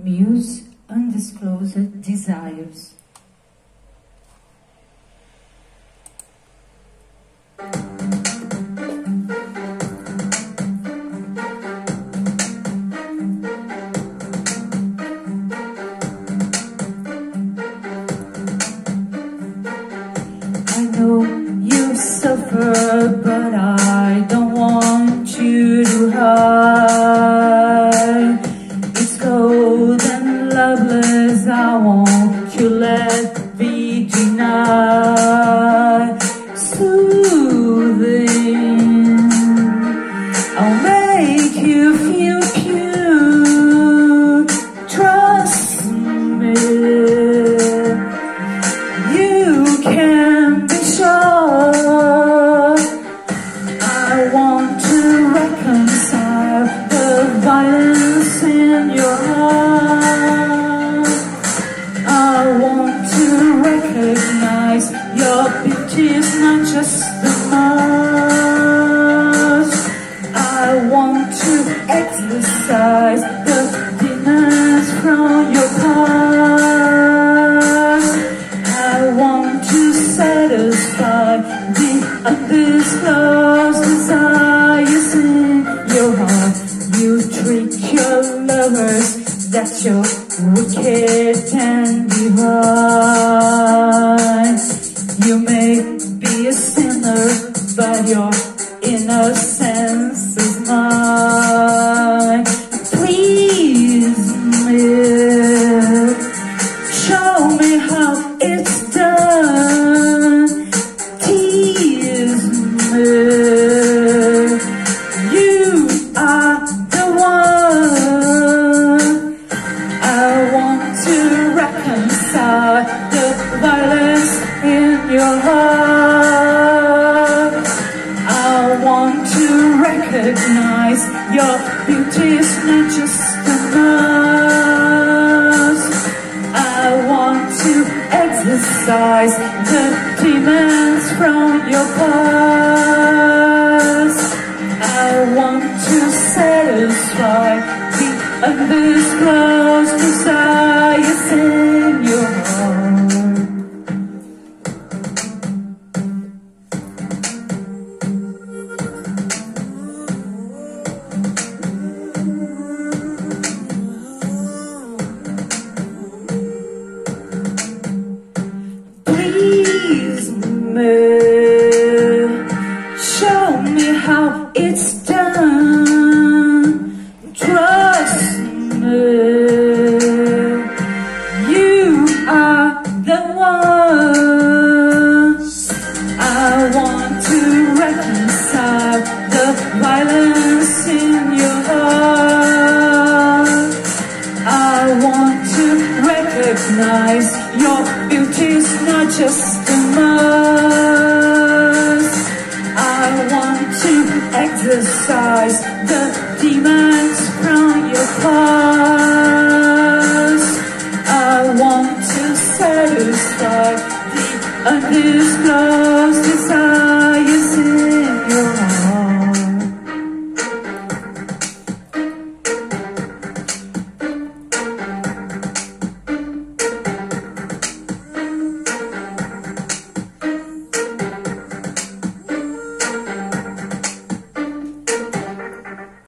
Muse Undisclosed Desires. I know you suffer, but I don't want you to hide. It's cold and loveless, I won't you let me deny. Soothing, I'll make you feel pure. Trust me, you can be sure. I want to reconcile the violence in your heart. I want to recognize your beauty is not just the mask. I want to exorcise the demons from your past. I want to satisfy the undisclosed desires in your heart. You treat your lovers that you're wicked and divine. You may be a sinner, but your innocence is mine. Please me, show me how it's done. Tease me, you are the one. I want to reconcile the violence in your heart. I want to recognize your beauty is not just a mask. I want to exorcise the demons from your past. I want to satisfy the undisclosed desires in your heart. Please me, show me how it's done. Trust me, you are the one. I want to reconcile the violence in your heart. I want to recognize your beauty is not just a mask. I want to exorcise the demons from your past. I want to satisfy the undisclosed